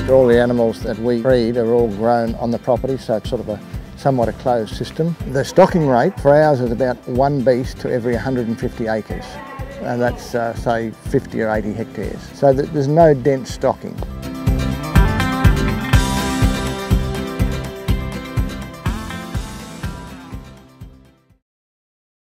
All the animals that we breed are all grown on the property, so it's sort of somewhat a closed system. The stocking rate for ours is about 1 beast to every 150 acres. And that's say 50 or 80 hectares. So there's no dense stocking.